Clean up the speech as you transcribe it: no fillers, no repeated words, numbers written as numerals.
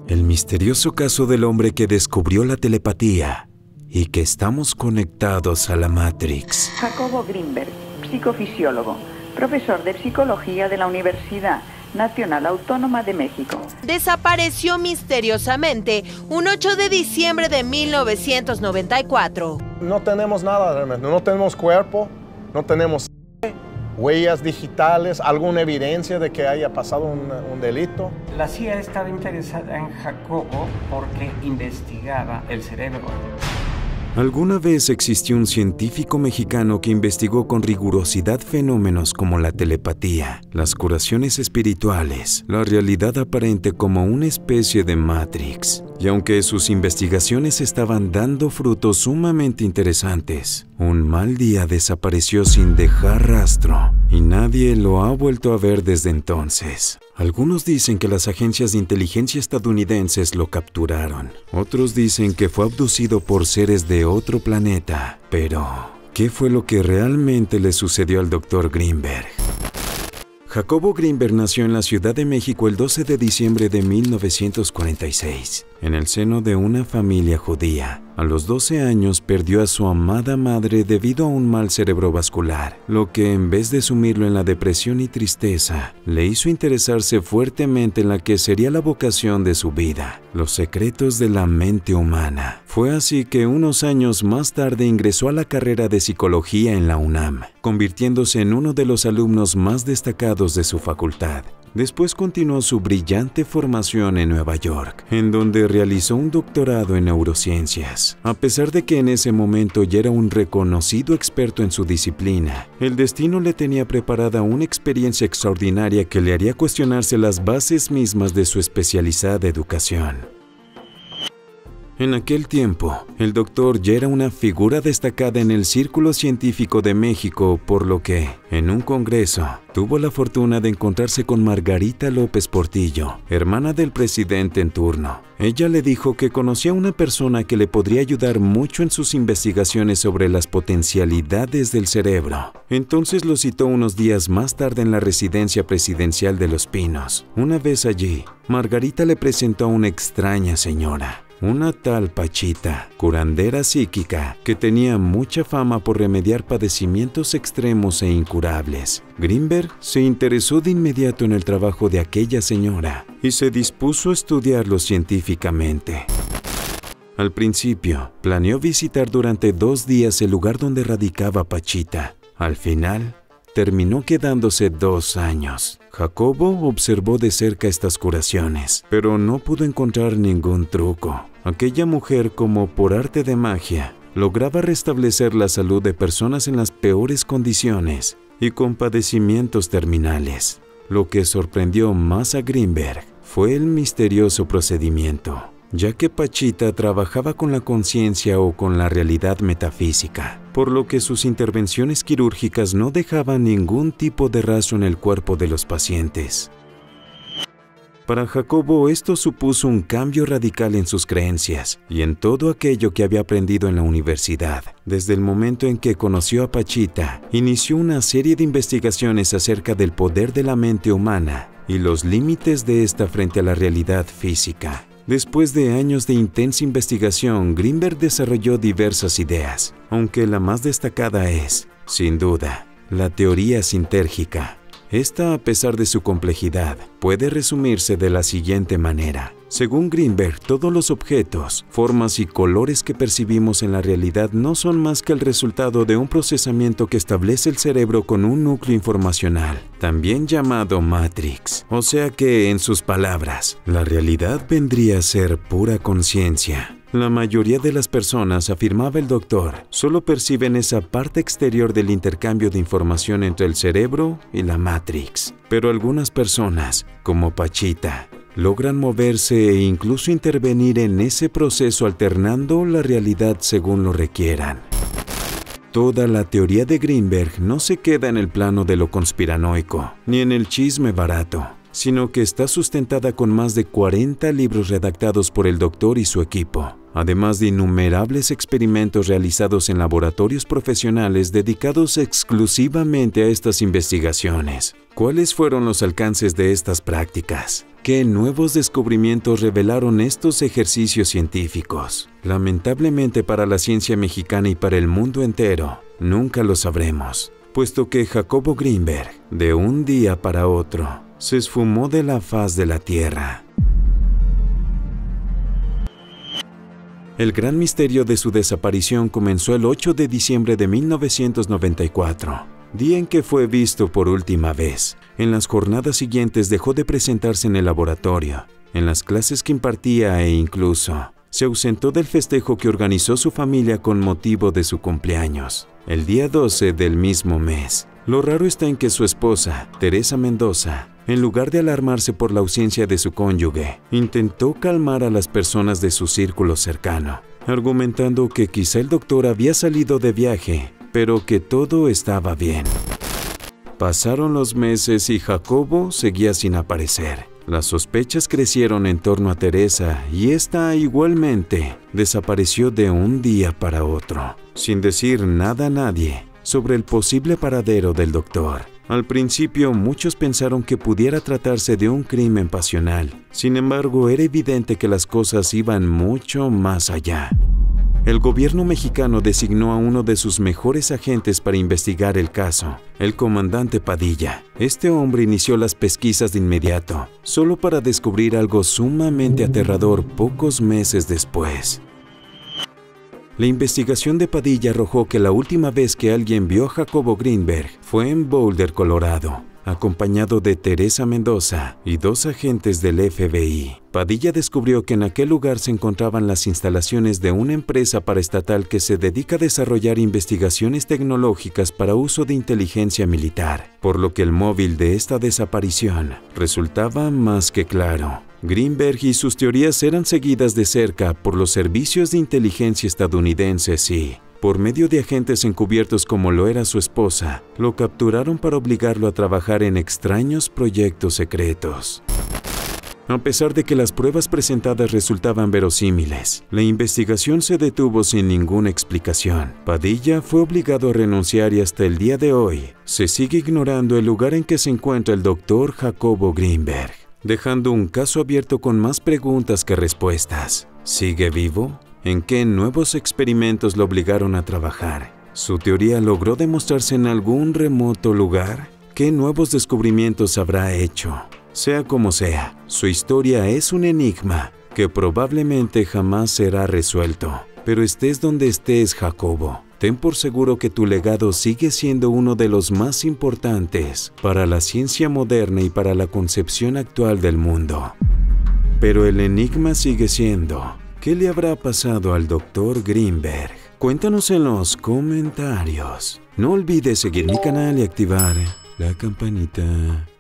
El misterioso caso del hombre que descubrió la telepatía y que estamos conectados a la Matrix. Jacobo Grinberg, psicofisiólogo, profesor de psicología de la Universidad Nacional Autónoma de México. Desapareció misteriosamente un 8 de diciembre de 1994. No tenemos nada realmente, no tenemos cuerpo, no tenemos huellas digitales, alguna evidencia de que haya pasado un delito. La CIA estaba interesada en Jacobo porque investigaba el cerebro. Alguna vez existió un científico mexicano que investigó con rigurosidad fenómenos como la telepatía, las curaciones espirituales, la realidad aparente como una especie de Matrix. Y aunque sus investigaciones estaban dando frutos sumamente interesantes, un mal día desapareció sin dejar rastro y nadie lo ha vuelto a ver desde entonces. Algunos dicen que las agencias de inteligencia estadounidenses lo capturaron. Otros dicen que fue abducido por seres de otro planeta. Pero, ¿qué fue lo que realmente le sucedió al Dr. Grinberg? Jacobo Grinberg nació en la Ciudad de México el 12 de diciembre de 1946, en el seno de una familia judía. A los 12 años perdió a su amada madre debido a un mal cerebrovascular, lo que en vez de sumirlo en la depresión y tristeza, le hizo interesarse fuertemente en la que sería la vocación de su vida, los secretos de la mente humana. Fue así que unos años más tarde ingresó a la carrera de psicología en la UNAM, convirtiéndose en uno de los alumnos más destacados de su facultad. Después continuó su brillante formación en Nueva York, en donde realizó un doctorado en neurociencias. A pesar de que en ese momento ya era un reconocido experto en su disciplina, el destino le tenía preparada una experiencia extraordinaria que le haría cuestionarse las bases mismas de su especializada educación. En aquel tiempo, el doctor ya era una figura destacada en el círculo científico de México, por lo que, en un congreso, tuvo la fortuna de encontrarse con Margarita López Portillo, hermana del presidente en turno. Ella le dijo que conocía a una persona que le podría ayudar mucho en sus investigaciones sobre las potencialidades del cerebro. Entonces lo citó unos días más tarde en la residencia presidencial de Los Pinos. Una vez allí, Margarita le presentó a una extraña señora, una tal Pachita, curandera psíquica, que tenía mucha fama por remediar padecimientos extremos e incurables. Grinberg se interesó de inmediato en el trabajo de aquella señora y se dispuso a estudiarlo científicamente. Al principio, planeó visitar durante 2 días el lugar donde radicaba Pachita. Al final, terminó quedándose 2 años. Jacobo observó de cerca estas curaciones, pero no pudo encontrar ningún truco. Aquella mujer, como por arte de magia, lograba restablecer la salud de personas en las peores condiciones y con padecimientos terminales. Lo que sorprendió más a Grinberg fue el misterioso procedimiento, ya que Pachita trabajaba con la conciencia o con la realidad metafísica, por lo que sus intervenciones quirúrgicas no dejaban ningún tipo de rastro en el cuerpo de los pacientes. Para Jacobo esto supuso un cambio radical en sus creencias y en todo aquello que había aprendido en la universidad. Desde el momento en que conoció a Pachita, inició una serie de investigaciones acerca del poder de la mente humana y los límites de esta frente a la realidad física. Después de años de intensa investigación, Grinberg desarrolló diversas ideas, aunque la más destacada es, sin duda, la teoría sintérgica. Esta, a pesar de su complejidad, puede resumirse de la siguiente manera. Según Grinberg, todos los objetos, formas y colores que percibimos en la realidad no son más que el resultado de un procesamiento que establece el cerebro con un núcleo informacional, también llamado Matrix. O sea que, en sus palabras, la realidad vendría a ser pura conciencia. La mayoría de las personas, afirmaba el doctor, solo perciben esa parte exterior del intercambio de información entre el cerebro y la Matrix. Pero algunas personas, como Pachita, logran moverse e incluso intervenir en ese proceso alternando la realidad según lo requieran. Toda la teoría de Grinberg no se queda en el plano de lo conspiranoico, ni en el chisme barato, sino que está sustentada con más de 40 libros redactados por el doctor y su equipo. además de innumerables experimentos realizados en laboratorios profesionales dedicados exclusivamente a estas investigaciones. ¿Cuáles fueron los alcances de estas prácticas? ¿Qué nuevos descubrimientos revelaron estos ejercicios científicos? Lamentablemente para la ciencia mexicana y para el mundo entero, nunca lo sabremos, puesto que Jacobo Greenberg, de un día para otro, se esfumó de la faz de la Tierra. El gran misterio de su desaparición comenzó el 8 de diciembre de 1994, día en que fue visto por última vez. En las jornadas siguientes dejó de presentarse en el laboratorio, en las clases que impartía e incluso se ausentó del festejo que organizó su familia con motivo de su cumpleaños, el día 12 del mismo mes. Lo raro está en que su esposa, Teresa Mendoza, en lugar de alarmarse por la ausencia de su cónyuge, intentó calmar a las personas de su círculo cercano, argumentando que quizá el doctor había salido de viaje, pero que todo estaba bien. Pasaron los meses y Jacobo seguía sin aparecer. Las sospechas crecieron en torno a Teresa y ésta igualmente desapareció de un día para otro, sin decir nada a nadie sobre el posible paradero del doctor. Al principio muchos pensaron que pudiera tratarse de un crimen pasional. Sin embargo, era evidente que las cosas iban mucho más allá. El gobierno mexicano designó a uno de sus mejores agentes para investigar el caso, el comandante Padilla. Este hombre inició las pesquisas de inmediato, solo para descubrir algo sumamente aterrador pocos meses después. La investigación de Padilla arrojó que la última vez que alguien vio a Jacobo Greenberg fue en Boulder, Colorado, acompañado de Teresa Mendoza y 2 agentes del FBI. Padilla descubrió que en aquel lugar se encontraban las instalaciones de una empresa paraestatal que se dedica a desarrollar investigaciones tecnológicas para uso de inteligencia militar, por lo que el móvil de esta desaparición resultaba más que claro. Greenberg y sus teorías eran seguidas de cerca por los servicios de inteligencia estadounidenses y, por medio de agentes encubiertos como lo era su esposa, lo capturaron para obligarlo a trabajar en extraños proyectos secretos. A pesar de que las pruebas presentadas resultaban verosímiles, la investigación se detuvo sin ninguna explicación. Padilla fue obligado a renunciar y hasta el día de hoy se sigue ignorando el lugar en que se encuentra el doctor Jacobo Greenberg, dejando un caso abierto con más preguntas que respuestas. ¿Sigue vivo? ¿En qué nuevos experimentos lo obligaron a trabajar? ¿Su teoría logró demostrarse en algún remoto lugar? ¿Qué nuevos descubrimientos habrá hecho? Sea como sea, su historia es un enigma que probablemente jamás será resuelto. Pero estés donde estés, Jacobo, ten por seguro que tu legado sigue siendo uno de los más importantes para la ciencia moderna y para la concepción actual del mundo. Pero el enigma sigue siendo: ¿qué le habrá pasado al Dr. Greenberg? Cuéntanos en los comentarios. No olvides seguir mi canal y activar la campanita.